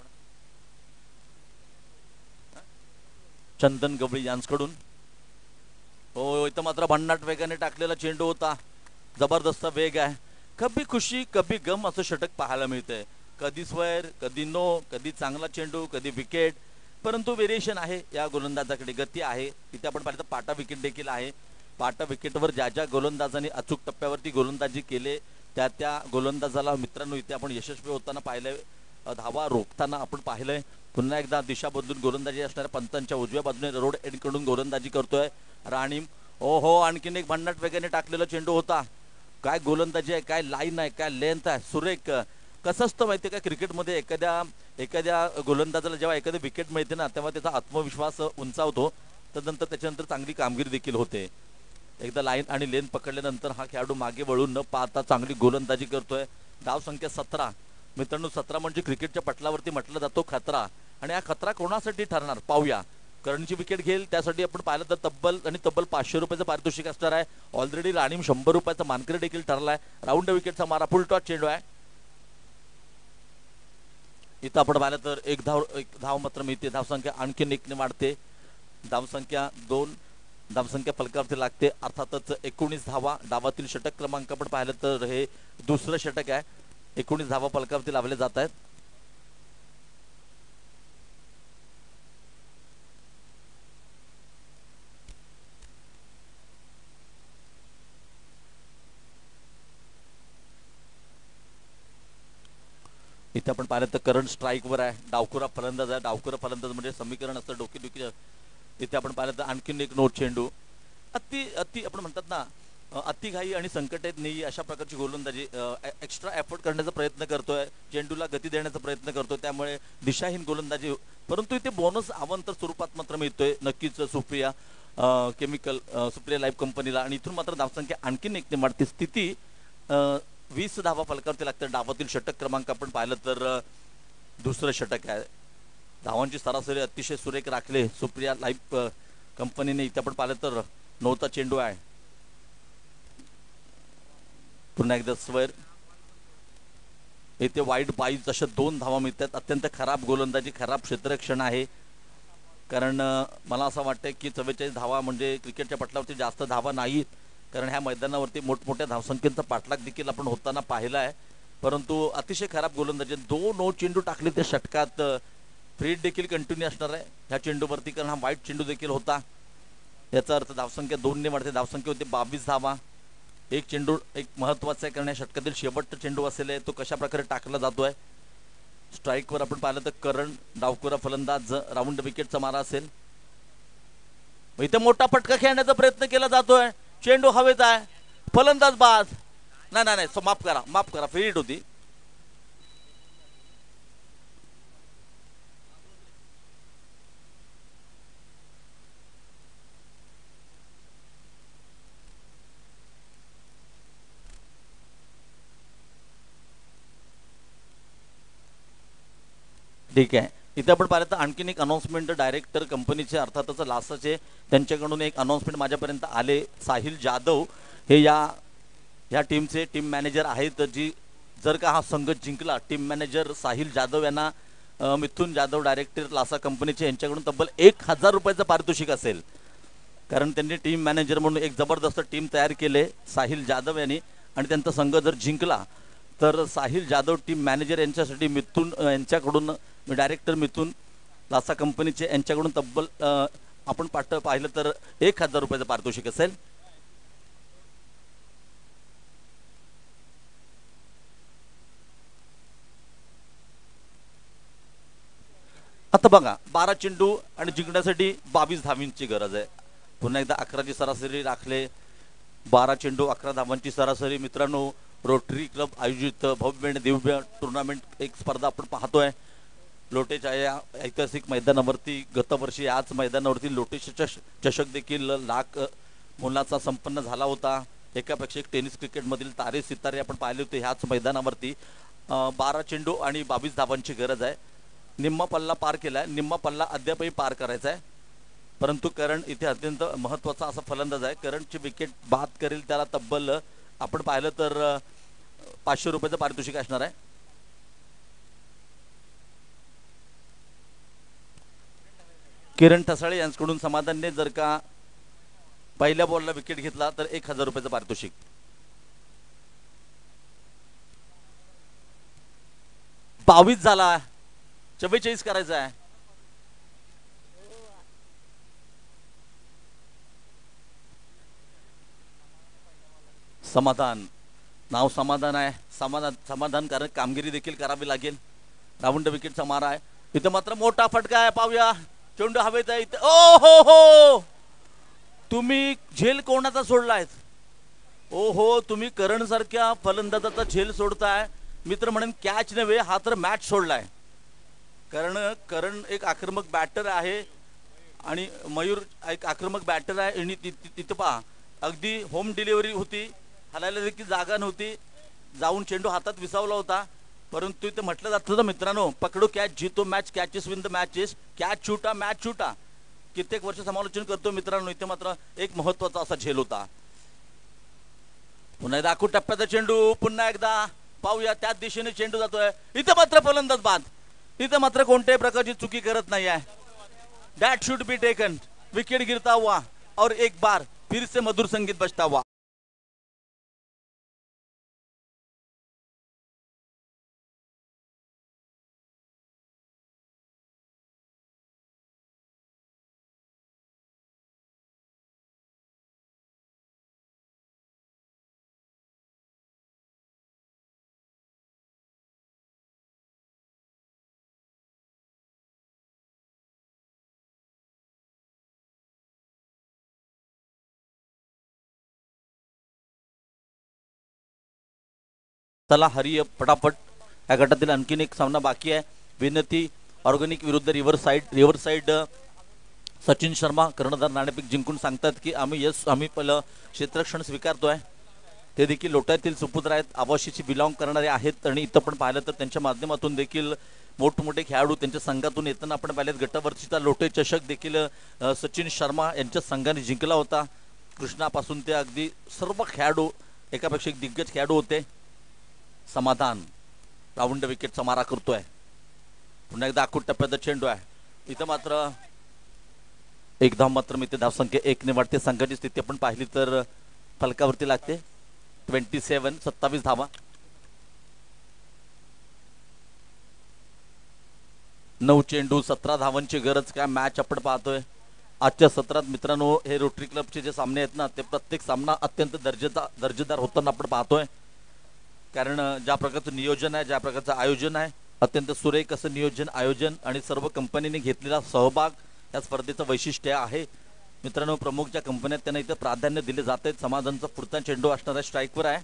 S2: चंदन गवळी यांच्याकडून. हो, इथं मात्र भन्नाट वेगाने टाकलेला चेंडू होता, जबरदस्त वेग आहे. कभी खुशी कभी गम असं षटक पाहायला मिळतंय. कधी स्क्वेअर, कधी नो, कधी चांगला चेंडू, कधी विकेट, परंतु व्हेरिएशन आहे या गोलंदाजाकडे, गती आहे. इथे आपण पाहिलं तर पाटा विकेट देखील आहे. पाटा विकेटवर ज्या ज्या गोलंदाजांनी अचूक टप्प्यावरती गोलंदाजी केले त्या गोलंदाजाला मित्रांनो इथे आपण यशस्वी होताना पाहिलंय, धावा रोखताना आपण पाहिलंय. पुन्हा एकदा दिशा बदलून गोलंदाजी असणाऱ्या पंतांच्या उजव्या बाजूने रोड एंडकडून गोलंदाजी करतोय राणीम. हो आणखीन एक भन्नाट वेगाने टाकलेला चेंडू होता. काय गोलंदाजी आहे, काय लाईन आहे, काय लेंथ आहे, सुरेख. कसं असतं माहितीये का क्रिकेटमध्ये, एखाद्या गोलंदाजाला जेव्हा एखादी विकेट मिळते ना तेव्हा त्याचा आत्मविश्वास उंचावतो, तदनंतर त्याच्यानंतर चांगली कामगिरी देखील होते. एकदा लाईन आणि लेन पकडल्यानंतर हा खेळाडू मागे वळून न पाहता चांगली गोलंदाजी करतोय. धाव संख्या 17 मित्रांनो. 17 म्हणजे क्रिकेटच्या पटलावरती म्हटलं जातो खतरा, आणि हा खतरा कोणासाठी ठरणार पाहूया. करणची विकेट घेईल त्यासाठी आपण पाहिलं तर तब्बल 500 रुपयाचं पारितोषिक असणार आहे. ऑलरेडी राणीम 100 रुपयाचा मानकरी देखील ठरलाय. राऊंड विकेटचा मारा, फुल टॉस चेंडू आहे. इथं आपण पाहिलं तर एक धाव मात्र मिळते. धावसंख्या आणखीन 1 ने वाढते. धावसंख्या 2 धावसंख्या फलकावरती लागते. अर्थातच 19 धावा. डावातील षटक क्रमांक आपण पाहिलं तर हे दुसरं षटक आहे. 19 धावा फलकावरती लावले जात आहेत. इथे आपण पाहिलं तर करंट स्ट्राईकवर आहे. डावखुरा फलंदाज आहे. डावखुरा फलंदाज म्हणजे समीकरण असतं डोकेदुखी. इथे आपण पाहिलं तर आणखीन एक नोट चेंडू. अति आपण म्हणतात ना, अतिघाई आणि संकटात नाही अशा प्रकारची गोलंदाजी, एक्स्ट्रा एफर्ट करण्याचा प्रयत्न करतोय, चेंडूला गती देण्याचा प्रयत्न करतोय, त्यामुळे दिशाहीन गोलंदाजी. परंतु इथे बोनस अवांतर स्वरूपात मात्र मिळतोय नक्कीच सुप्रिया सुप्रिया लाईफ कंपनीला. आणि इथून मात्र धावसंख्या आणखीन 1 ने वाढते. स्थिती 20 धावा फलकावरती लागते. डावातील षटक क्रमांक आपण पाहिलं तर दुसरं षटक आहे. धावांची सरासरी अतिशय सुरेख राखले सुप्रिया लाईफ कंपनीने. इथे आपण पाहिलं तर 9चा चेंडू आहे. पुन्हा एकदा स्वर. इथे वाईट बाईज अशा 2 धावा मिळतात. अत्यंत खराब गोलंदाजी, खराब क्षेत्ररक्षण आहे. कारण मला असं वाटतं की 44 धावा म्हणजे क्रिकेटच्या पटलावरती जास्त धावा नाहीत, कारण ह्या मैदानावरती मोठमोठ्या धावसंख्येचा पाठलाग देखील आपण होताना पाहिला आहे. परंतु अतिशय खराब गोलंदाजी. 2 चेंडू टाकले त्या षटकात. फ्रीड देखील कंटिन्यू असणार आहे ह्या चेंडूवरती, कारण हा वाईट चेंडू देखील होता. याचा अर्थ धावसंख्या 2 ने वाढते. धावसंख्या होती 22 धावा. एक चेंडू एक महत्वाचा आहे, कारण या षटकातील शेवटचा चेंडू असेल तो कशा प्रकारे टाकला जातोय. स्ट्राईकवर आपण पाहिलं तर करण डावखुरा फलंदाज, राऊंड विकेटचा मारा असेल. इथे मोठा फटका खेळण्याचा प्रयत्न केला जातोय. चेंडू हवेत आहे. फलंदाज बाद. नाही माफ करा फ्री हिट होती. ठीक आहे. इथे आपण पाहिलं तर आणखीन एक अनाउन्समेंट डायरेक्टर कंपनीचे अर्थातच लासाचे त्यांच्याकडून एक अनाउन्समेंट माझ्यापर्यंत आले. साहिल जाधव हे या टीमचे टीम मॅनेजर आहेत. जी जर का हा संघ जिंकला, टीम मॅनेजर साहिल जाधव यांना मिथुन जाधव डायरेक्टर लासा कंपनीचे यांच्याकडून तब्बल 1000 रुपयाचं पारितोषिक असेल, कारण त्यांनी टीम मॅनेजर म्हणून एक जबरदस्त टीम तयार केले साहिल जाधव यांनी. आणि त्यांचा संघ जर जिंकला तर साहिल जाधव टीम मॅनेजर यांच्यासाठी मिथुन यांच्याकडून डायरेक्टर मिथुन लासा कंपनीचे यांच्याकडून तब्बल आपण पाहिलं तर 1000 रुपयाचं पारितोषिक असेल. आता बघा 12 चेंडू आणि जिंकण्यासाठी 22 धावांची गरज आहे. पुन्हा एकदा 11ची सरासरी राखले. 12 चेंडू 11 धावांची सरासरी. मित्रांनो, रोटरी क्लब आयोजित भव्य दिव्य टुर्नामेंट एक स्पर्धा आपण पाहतोय लोटेच्या या ऐतिहासिक मैदानावरती. गतवर्षी याच मैदानावरती लोटेश चषक देखील लाख मोलाचा संपन्न झाला होता. एकापेक्षा एक टेनिस क्रिकेटमधील तारे सितारे आपण पाहिले होते ह्याच मैदानावरती. 12 चेंडू आणि 22 धावांची गरज आहे. निम्मा पल्ला पार केलाय, निम्मा पल्ला अद्यापही पार करायचा आहे. परंतु करण इथे अत्यंत महत्वाचा असा फलंदाज आहे. करणची विकेट बाद करेल त्याला तब्बल आपण पाहिलं तर 500 रुपयाचं पारितोषिक असणार आहे. किरण ठसाळे यांच्याकडून समाधानने जर का पहिल्या बॉलला विकेट घेतला तर 1000 रुपयाचं पारितोषिक. बावीस झाला, 44 करायचा आहे. समाधान, नाव समाधान आहे. समाधानकारक कामगिरी देखील करावी लागेल. राऊंड विकेटचा मारा आहे. इथं मात्र मोठा फटका आहे. पाहूया, चेंडू हवेत आहे. इथं ओ हो, तुम्ही झेल कोणाचा सोडलाय? ओ हो, तुम्ही करण सारख्या फलंदाजाचा झेल सोडताय. मित्र म्हणेन कॅच नव्हे, हा तर मॅच सोडलाय. करण एक आक्रमक बॅटर आहे आणि मयूर एक आक्रमक बॅटर आहे. आणि तिथं पहा, अगदी होम डिलिव्हरी होती, हलायला देखील जागा नव्हती, जाऊन चेंडू हातात विसावला होता. परंतु इथं म्हटलं जातं तर मित्रांनो, पकडो कॅच जीतो match, catches win the matches, catch छुटा मॅच छुटा. कित्येक वर्ष समालोचन करतो मित्रांनो, इथे मात्र एक महत्वाचा असा झेल होता. पुन्हा एकदा आखूड टप्प्याचा चेंडू, पुन्हा एकदा पाहूया त्याच दिशेने चेंडू जातोय. इथं मात्र फलंदाज बाद, इथं मात्र कोणत्याही प्रकारची चुकी करत नाही आहे. That should be taken, wicket गिरता हुआ और एक बार फिर से मधुर संगीत बजता हुआ. चला हरी पटापट, या गटातील आणखीन एक सामना बाकी आहे. विनती ऑर्गॅनिक विरुद्ध रिव्हर साइड. सचिन शर्मा कर्णधार नाणेफेक जिंकून सांगतात की आम्ही पहिलं क्षेत्ररक्षण स्वीकारतोय. ते देखील लोट्यातील सुपुत्र आहेत, आवाशीची बिलॉंग करणारे आहेत. आणि इथं पण पाहिलं तर त्यांच्या माध्यमातून देखील मोठमोठे खेळाडू त्यांच्या संघातून येताना आपण पाहिलेत. गटवर्षीचा लोटे चषक देखील सचिन शर्मा यांच्या संघाने जिंकला होता. कृष्णापासून ते अगदी सर्व खेळाडू, एकापेक्षा एक दिग्गज खेळाडू होते. समाधान राऊंड विकेटचा मारा करतोय. पुन्हा एकदा आखूड टप्प्याचा चेंडू आहे. इथं मात्र एक धाव मात्र मी ते धावसंख्या 1 ने वाढते. संघाची स्थिती आपण पाहिली तर फलकावरती लागते. 27 धावा. 9 चेंडू 17 धावांची गरज. काय मॅच आपण पाहतोय आजच्या सत्रात मित्रांनो. हे रोटरी क्लबचे जे सामने आहेत ना, ते प्रत्येक सामना अत्यंत दर्जेदार होताना आपण पाहतोय. कारण ज्या प्रकारचं नियोजन आहे, ज्या प्रकारचं आयोजन आहे, अत्यंत सुरेख असं नियोजन आयोजन आणि सर्व कंपनीने घेतलेला सहभाग या स्पर्धेचं वैशिष्ट्य आहे मित्रांनो. प्रमुख ज्या कंपन्या त्यांना इथं प्राधान्य दिले जात आहेत. समाधानचा पुढचा चेंडू असणार आहे, स्ट्राईकवर आहे.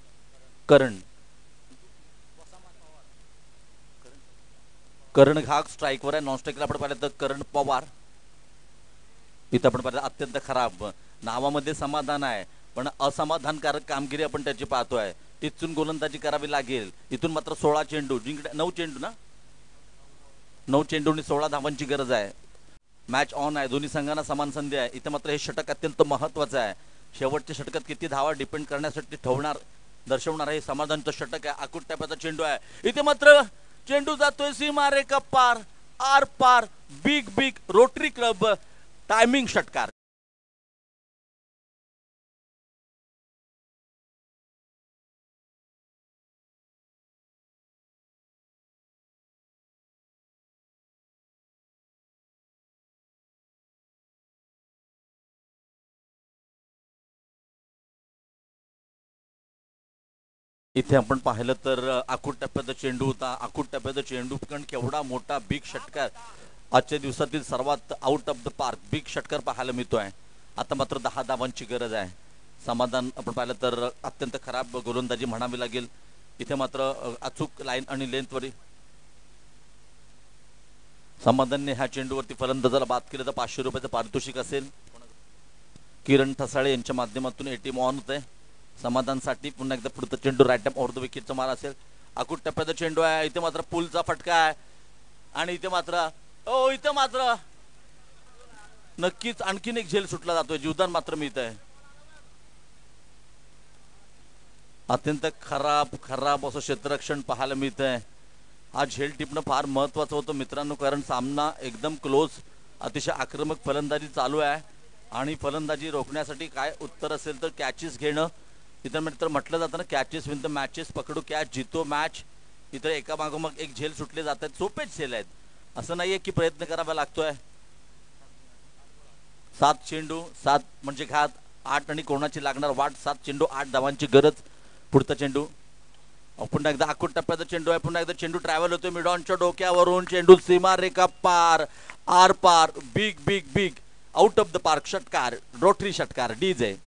S2: करण घाग स्ट्राईकवर आहे. नॉन स्ट्राईकला आपण पाहिलं तर करण पवार. इथं आपण पाहिलं अत्यंत खराब, नावामध्ये समाधान आहे पण असमाधानकारक कामगिरी आपण त्याची पाहतोय. तिथून गोलंदाजी करावी लागेल. इथून मात्र 16 चेंडू जिंकण्या, 9 चेंडू ना, 9 चेंडूंनी 16 धावांची गरज आहे. मॅच ऑन आहे, दोन्ही संघांना समान संधी आहे. इथं मात्र हे षटक अत्यंत महत्वाचं आहे. शेवटच्या षटकात किती धावा डिपेंड करण्यासाठी दर्शवणार आहे समाधानचं षटक आहे. आखूड टप्प्याचा चेंडू आहे. इथे मात्र चेंडू जातोय सीमा रेखा पार, आर पार. बिग रोटरी क्लब टायमिंग षटकार. इथे आपण पाहिलं तर आखूड टप्प्याचा चेंडू होता. आखूड टप्प्याचा चेंडू पण केवढा मोठा बिग षटकार, आजच्या दिवसातील सर्वात out of the park big षटकार पाहायला मिळतोय. आता मात्र 10 धावांची गरज आहे. समाधान आपण पाहिलं तर अत्यंत खराब गोलंदाजी म्हणावी लागेल. इथे मात्र अचूक लाईन आणि लेंथवर समाधानने ह्या चेंडूवरती फलंदाजाला बाद केलं तर 500 रुपयाचं पारितोषिक असेल. किरण ठसाळे यांच्या माध्यमातून एटीएम ऑन होत आहे समाधानसाठी. पुन्हा एकदा पुढचा चेंडू राईट ऑफ ओव्हर द विकेटचा मारा असेल. आखूड टप्प्याचा चेंडू आहे. इथे मात्र पुलचा फटका आहे आणि इथे मात्र नक्कीच आणखीन एक झेल सुटला जातोय. जीवदान मात्र मिळत आहे. अत्यंत खराब असं क्षेत्ररक्षण पाहायला मिळत आहे. हा झेल टिपणं फार महत्वाचं होतं मित्रांनो, कारण सामना एकदम क्लोज, अतिशय आक्रमक फलंदाजी चालू आहे आणि फलंदाजी रोखण्यासाठी काय उत्तर असेल तर कॅचेस घेणं. इथं मित्र म्हटलं जातं ना, कॅचेस विन द मॅचेस, पकडू कॅच जितो मॅच. इथं एका मागोमाग एक झेल सुटले जात आहेत. सोपेच झेल आहेत, असं नाहीये की प्रयत्न करावा लागतोय. 7 चेंडू 7 म्हणजे घात. 8 आणि कोणाची लागणार वाट 7 चेंडू 8 धावांची गरज. पुढचा चेंडू पुन्हा एकदा आखूड टप्प्याचा चेंडू आहे. पुन्हा एकदा चेंडू ट्रॅव्हल होतोय मिडॉनच्या डोक्यावरून. चेंडू सीमा रेखा पार आर पार. Big big big out of the park. षटकार रोटरी षटकार डीजे.